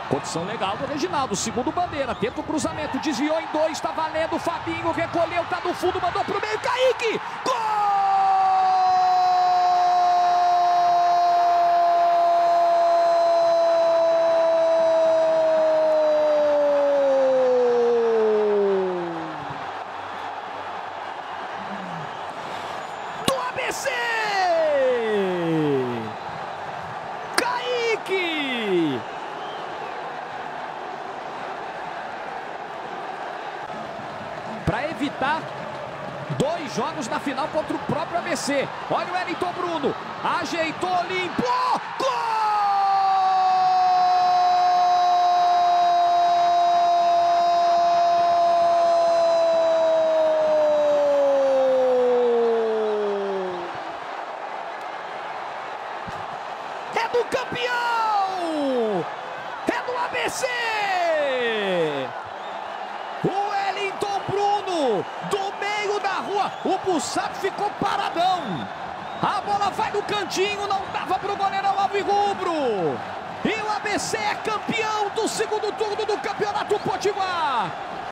Condição legal do Reginaldo, segundo bandeira, tenta o cruzamento, desviou em 2, tá valendo, Fabinho recolheu, tá no fundo, mandou pro meio, Kaique, gol! Do ABC! Kaique! Para evitar 2 jogos na final contra o próprio ABC. Olha o Wellington Bruno, ajeitou, limpou, gol! É do campeão! É do ABC! Do meio da rua, o Bussap ficou paradão. A bola vai no cantinho, não dava pro goleirão alvirrubro. E o ABC é campeão do segundo turno do Campeonato Potiguar.